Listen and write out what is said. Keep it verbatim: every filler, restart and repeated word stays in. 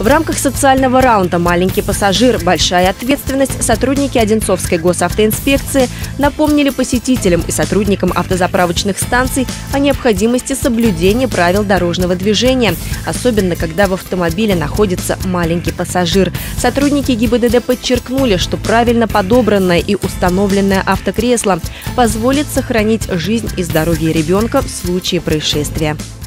В рамках социального раунда «Маленький пассажир. Большая ответственность» сотрудники Одинцовской госавтоинспекции напомнили посетителям и сотрудникам автозаправочных станций о необходимости соблюдения правил дорожного движения, особенно когда в автомобиле находится маленький пассажир. Сотрудники ГИБДД подчеркнули, что правильно подобранное и установленное автокресло позволит сохранить жизнь и здоровье ребенка в случае происшествия.